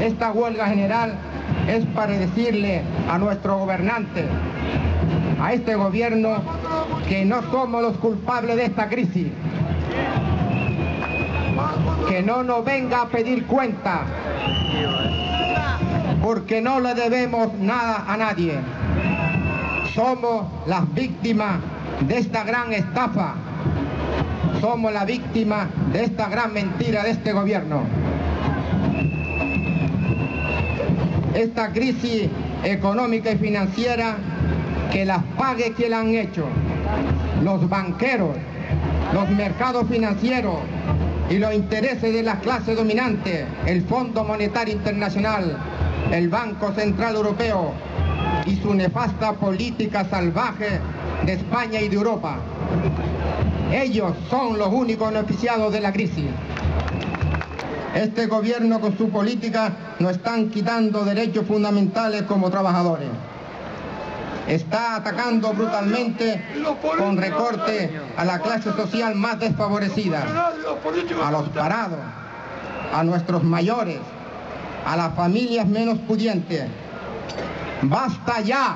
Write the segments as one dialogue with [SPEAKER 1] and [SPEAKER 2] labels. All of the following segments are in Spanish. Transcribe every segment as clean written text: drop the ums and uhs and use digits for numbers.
[SPEAKER 1] Esta huelga general es para decirle a nuestro gobernante, a este gobierno, que no somos los culpables de esta crisis, que no nos venga a pedir cuenta, porque no le debemos nada a nadie. Somos las víctimas de esta gran estafa, somos la víctima de esta gran mentira de este gobierno. Esta crisis económica y financiera, que las pague quien la han hecho, los banqueros, los mercados financieros y los intereses de la clase dominante, el Fondo Monetario Internacional, el Banco Central Europeo y su nefasta política salvaje de España y de Europa. Ellos son los únicos beneficiados de la crisis. Este gobierno con su política nos están quitando derechos fundamentales como trabajadores. Está atacando brutalmente con recorte a la clase social más desfavorecida, a los parados, a nuestros mayores, a las familias menos pudientes. ¡Basta ya!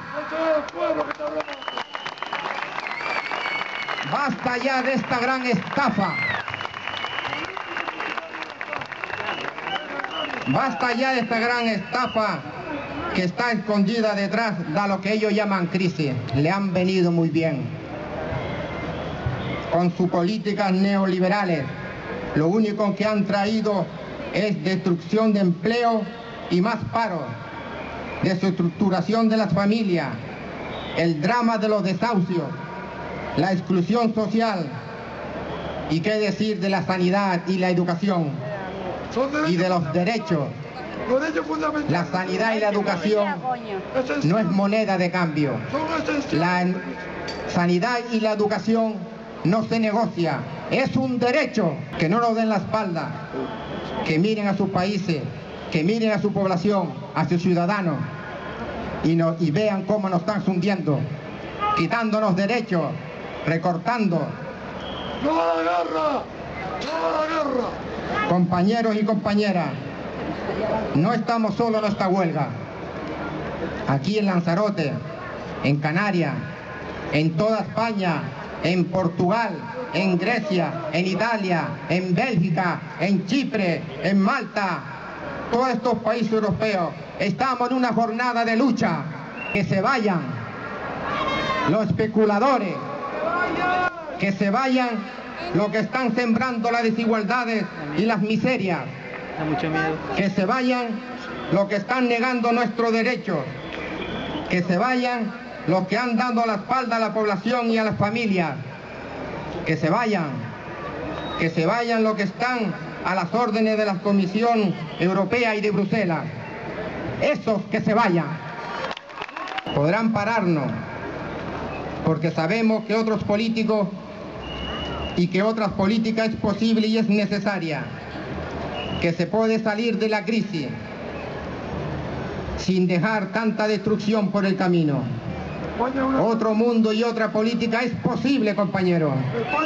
[SPEAKER 1] ¡Basta ya de esta gran estafa! ¡Basta ya de esta gran estafa que está escondida detrás de lo que ellos llaman crisis! Le han venido muy bien. Con sus políticas neoliberales, lo único que han traído es destrucción de empleo y más paro, desestructuración de las familias, el drama de los desahucios, la exclusión social, y qué decir de la sanidad y la educación y de los derechos. La sanidad y la educación no es moneda de cambio. La sanidad y la educación no se negocia, es un derecho. Que no nos den la espalda, que miren a sus países, que miren a su población, a sus ciudadanos y vean cómo nos están hundiendo, quitándonos derechos, recortando.
[SPEAKER 2] ¡No a la guerra! ¡No a la guerra!
[SPEAKER 1] Compañeros y compañeras, no estamos solos en esta huelga. Aquí en Lanzarote, en Canarias, en toda España, en Portugal, en Grecia, en Italia, en Bélgica, en Chipre, en Malta, todos estos países europeos, estamos en una jornada de lucha. Que se vayan los especuladores, que se vayan los que están sembrando las desigualdades y las miserias, que se vayan los que están negando nuestros derechos, que se vayan los que han dado la espalda a la población y a las familias, que se vayan los que están a las órdenes de la Comisión Europea y de Bruselas, esos que se vayan. Podrán pararnos, porque sabemos que otros políticos y que otras políticas es posible y es necesaria, que se puede salir de la crisis sin dejar tanta destrucción por el camino. Otro mundo y otra política es posible, compañeros,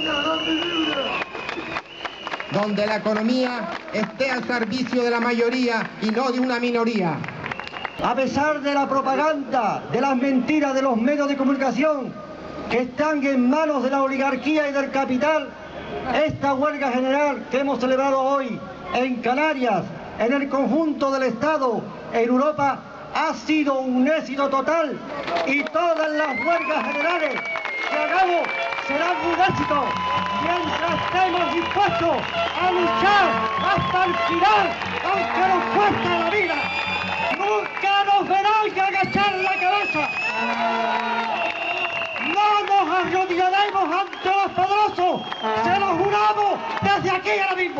[SPEAKER 1] donde la economía esté al servicio de la mayoría y no de una minoría.
[SPEAKER 3] A pesar de la propaganda, de las mentiras de los medios de comunicación que están en manos de la oligarquía y del capital, esta huelga general que hemos celebrado hoy en Canarias, en el conjunto del Estado, en Europa, ha sido un éxito total, y todas las huelgas generales que hagamos serán un éxito mientras estemos dispuestos a luchar hasta el final, aunque nos cueste la vida. Nunca nos verán que agachar la cabeza. No nos arrodillaremos ante los poderosos, se lo juramos desde aquí ahora mismo.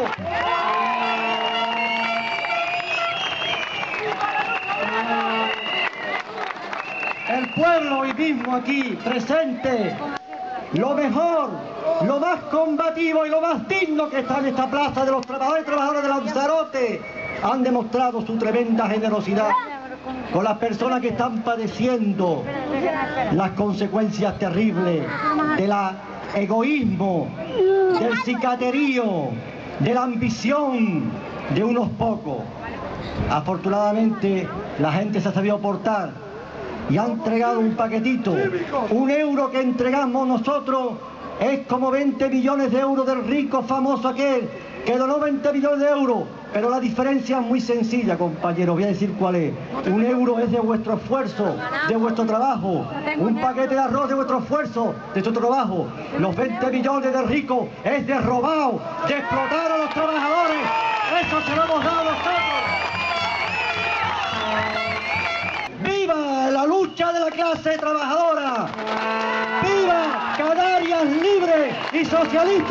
[SPEAKER 3] El pueblo hoy mismo aquí presente, lo mejor, lo más combativo y lo más digno que está en esta plaza de los trabajadores y trabajadoras de Lanzarote, han demostrado su tremenda generosidad con las personas que están padeciendo las consecuencias terribles del egoísmo, del cicaterío, de la ambición de unos pocos. Afortunadamente, la gente se ha sabido portar y ha entregado un paquetito. 1 euro que entregamos nosotros es como 20 millones de euros del rico famoso aquel que donó 20 millones de euros. Pero la diferencia es muy sencilla, compañeros, voy a decir cuál es. 1 euro es de vuestro esfuerzo, de vuestro trabajo. Un paquete de arroz de vuestro esfuerzo, de vuestro trabajo. Los 20 millones de ricos es de robado, de explotar a los trabajadores. Eso se lo hemos dado nosotros. ¡Viva la lucha de la clase trabajadora! ¡Viva Canarias libre y socialista!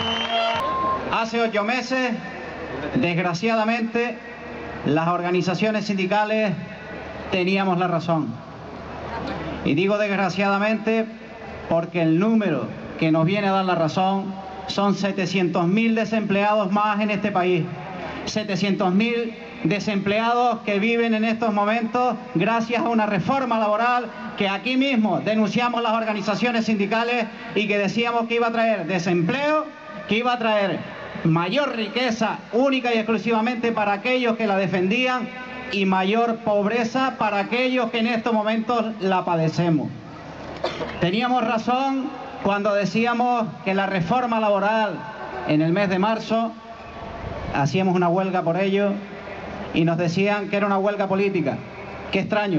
[SPEAKER 4] Hace 8 meses, desgraciadamente, las organizaciones sindicales teníamos la razón. Y digo desgraciadamente porque el número que nos viene a dar la razón son 700.000 desempleados más en este país. 700.000 desempleados que viven en estos momentos gracias a una reforma laboral que aquí mismo denunciamos las organizaciones sindicales y que decíamos que iba a traer desempleo, que iba a traer mayor riqueza única y exclusivamente para aquellos que la defendían y mayor pobreza para aquellos que en estos momentos la padecemos. Teníamos razón cuando decíamos que la reforma laboral en el mes de marzo hacíamos una huelga por ello y nos decían que era una huelga política. Qué extraño.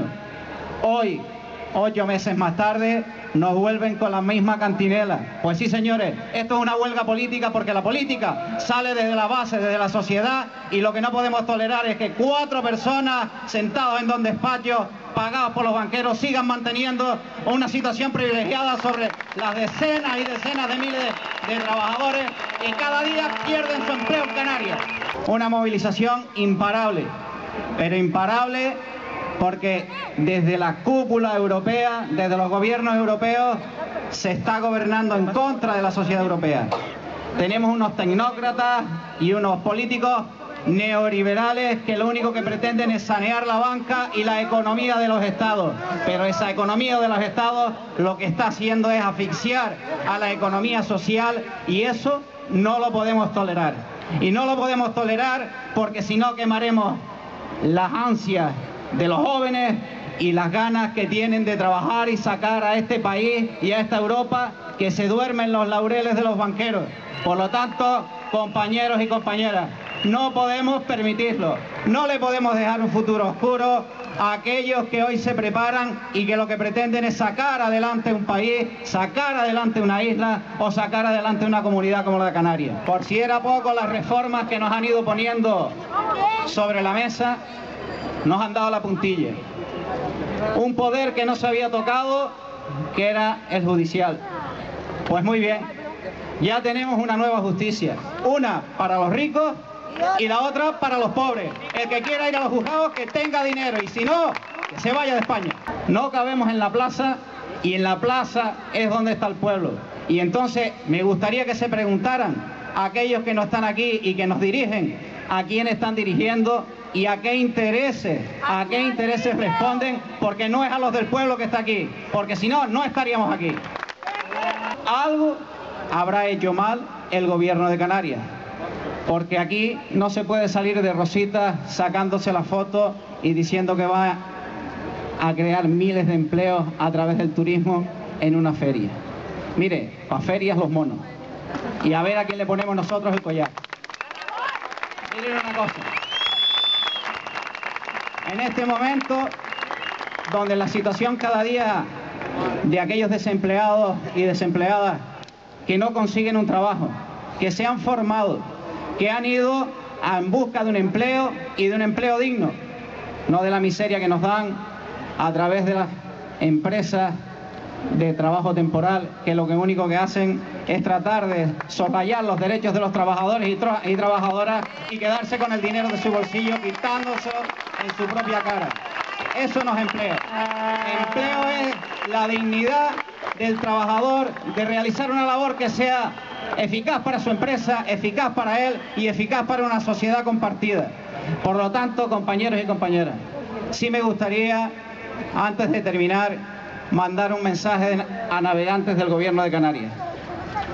[SPEAKER 4] Hoy, 8 meses más tarde, nos vuelven con la misma cantinela. Pues sí, señores, esto es una huelga política porque la política sale desde la base, desde la sociedad, y lo que no podemos tolerar es que 4 personas sentados en 2 despachos pagados por los banqueros sigan manteniendo una situación privilegiada sobre las decenas y decenas de miles de trabajadores que cada día pierden su empleo en Canarias. Una movilización imparable, pero imparable porque desde la cúpula europea, desde los gobiernos europeos, se está gobernando en contra de la sociedad europea. Tenemos unos tecnócratas y unos políticos neoliberales que lo único que pretenden es sanear la banca y la economía de los estados. Pero esa economía de los estados lo que está haciendo es asfixiar a la economía social y eso no lo podemos tolerar. Y no lo podemos tolerar porque si no quemaremos las ansias de los jóvenes y las ganas que tienen de trabajar y sacar a este país y a esta Europa que se duerme en los laureles de los banqueros. Por lo tanto, compañeros y compañeras, no podemos permitirlo, no le podemos dejar un futuro oscuro a aquellos que hoy se preparan y que lo que pretenden es sacar adelante un país, sacar adelante una isla o sacar adelante una comunidad como la de Canarias. Por si era poco, las reformas que nos han ido poniendo sobre la mesa nos han dado la puntilla. Un poder que no se había tocado, que era el judicial. Pues muy bien, ya tenemos una nueva justicia, una para los ricos y la otra para los pobres. El que quiera ir a los juzgados que tenga dinero y si no, que se vaya de España. No cabemos en la plaza y en la plaza es donde está el pueblo. Y entonces me gustaría que se preguntaran a aquellos que no están aquí y que nos dirigen, a quién están dirigiendo y a qué intereses responden, porque no es a los del pueblo que está aquí, porque si no, no estaríamos aquí. Algo habrá hecho mal el gobierno de Canarias, porque aquí no se puede salir de rositas sacándose la foto y diciendo que va a crear miles de empleos a través del turismo en una feria. Mire, para ferias los monos. Y a ver a quién le ponemos nosotros el collar. Miren una cosa. En este momento, donde la situación cada día de aquellos desempleados y desempleadas que no consiguen un trabajo, que se han formado, que han ido en busca de un empleo y de un empleo digno, no de la miseria que nos dan a través de las empresas de trabajo temporal, que lo único que hacen es tratar de soslayar los derechos de los trabajadores y trabajadoras y quedarse con el dinero de su bolsillo, quitándose en su propia cara. Eso no es empleo. Empleo es la dignidad del trabajador de realizar una labor que sea eficaz para su empresa, eficaz para él y eficaz para una sociedad compartida. Por lo tanto, compañeros y compañeras, sí me gustaría, antes de terminar, mandar un mensaje a navegantes del gobierno de Canarias.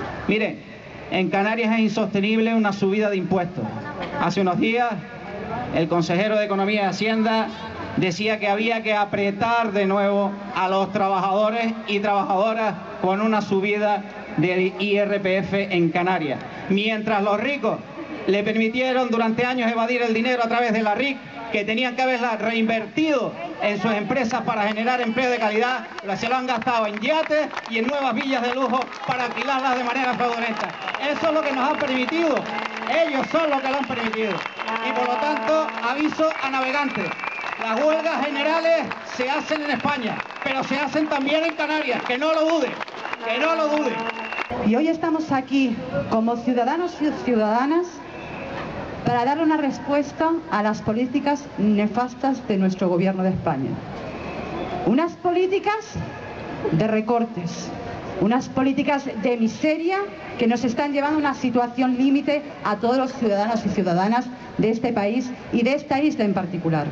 [SPEAKER 4] Mire, en Canarias es insostenible una subida de impuestos. Hace unos días el consejero de Economía y Hacienda decía que había que apretar de nuevo a los trabajadores y trabajadoras con una subida del IRPF en Canarias. Mientras los ricos le permitieron durante años evadir el dinero a través de la RIC, que tenían que haberla reinvertido en sus empresas para generar empleo de calidad, se lo han gastado en yates y en nuevas villas de lujo para alquilarlas de manera fraudulenta. Eso es lo que nos han permitido. Ellos son los que lo han permitido. Y por lo tanto, aviso a navegantes. Las huelgas generales se hacen en España, pero se hacen también en Canarias, que no lo duden, que no lo duden.
[SPEAKER 5] Y hoy estamos aquí como ciudadanos y ciudadanas para dar una respuesta a las políticas nefastas de nuestro gobierno de España. Unas políticas de recortes, unas políticas de miseria que nos están llevando a una situación límite a todos los ciudadanos y ciudadanas de este país y de esta isla en particular.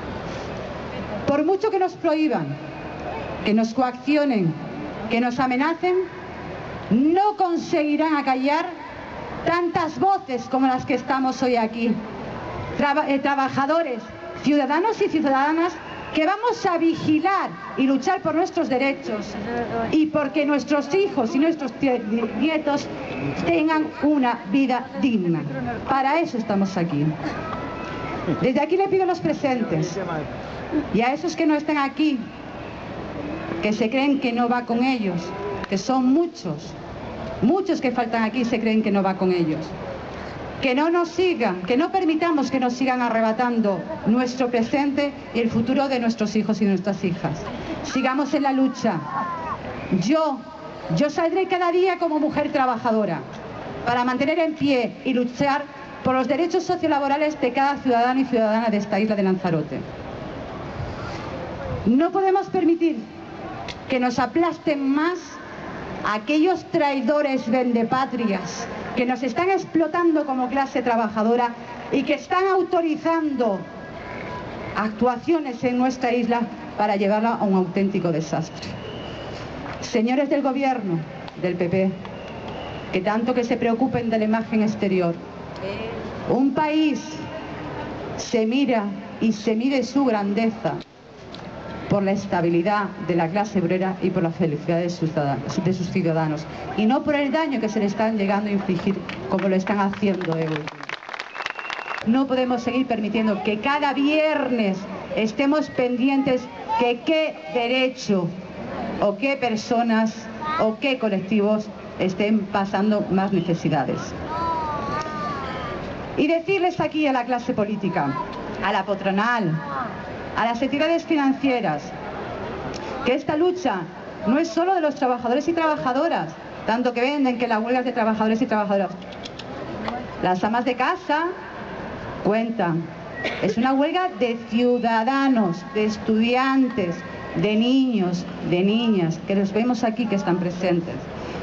[SPEAKER 5] Por mucho que nos prohíban, que nos coaccionen, que nos amenacen, no conseguirán acallar tantas voces como las que estamos hoy aquí. Trabajadores, ciudadanos y ciudadanas que vamos a vigilar y luchar por nuestros derechos y porque nuestros hijos y nuestros nietos tengan una vida digna. Para eso estamos aquí. Desde aquí le pido a los presentes y a esos que no están aquí, que se creen que no va con ellos, que son muchos que faltan aquí y se creen que no va con ellos, que no nos sigan, que no permitamos que nos sigan arrebatando nuestro presente y el futuro de nuestros hijos y nuestras hijas. Sigamos en la lucha. Yo saldré cada día como mujer trabajadora para mantener en pie y luchar por los derechos sociolaborales de cada ciudadano y ciudadana de esta isla de Lanzarote. No podemos permitir que nos aplasten más aquellos traidores vendepatrias que nos están explotando como clase trabajadora y que están autorizando actuaciones en nuestra isla para llevarla a un auténtico desastre. Señores del gobierno, del PP, que tanto que se preocupen de la imagen exterior, un país se mira y se mide su grandeza por la estabilidad de la clase obrera y por la felicidad de sus ciudadanos, y no por el daño que se le están llegando a infligir como lo están haciendo hoy. No podemos seguir permitiendo que cada viernes estemos pendientes que qué derecho o qué personas o qué colectivos estén pasando más necesidades. Y decirles aquí a la clase política, a la patronal, a las entidades financieras, que esta lucha no es solo de los trabajadores y trabajadoras, tanto que venden que la huelga es de trabajadores y trabajadoras. Las amas de casa cuentan. Es una huelga de ciudadanos, de estudiantes, de niños, de niñas, que los vemos aquí que están presentes.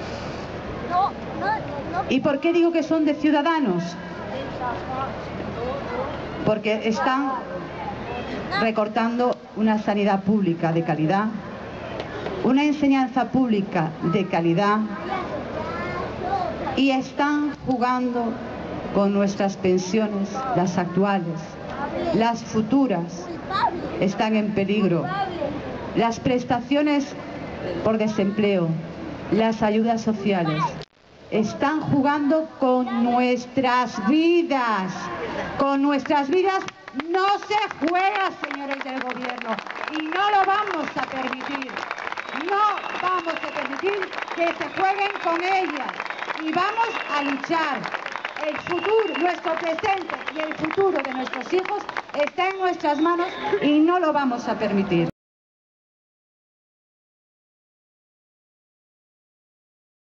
[SPEAKER 5] ¿Y por qué digo que son de ciudadanos? Porque están recortando una sanidad pública de calidad, una enseñanza pública de calidad, y están jugando con nuestras pensiones, las actuales, las futuras, están en peligro. Las prestaciones por desempleo, las ayudas sociales, están jugando con nuestras vidas. Con nuestras vidas no se juega, señores del gobierno, y no lo vamos a permitir. No vamos a permitir que se jueguen con ellas, y vamos a luchar. El futuro, nuestro presente y el futuro de nuestros hijos está en nuestras manos y no lo vamos a permitir.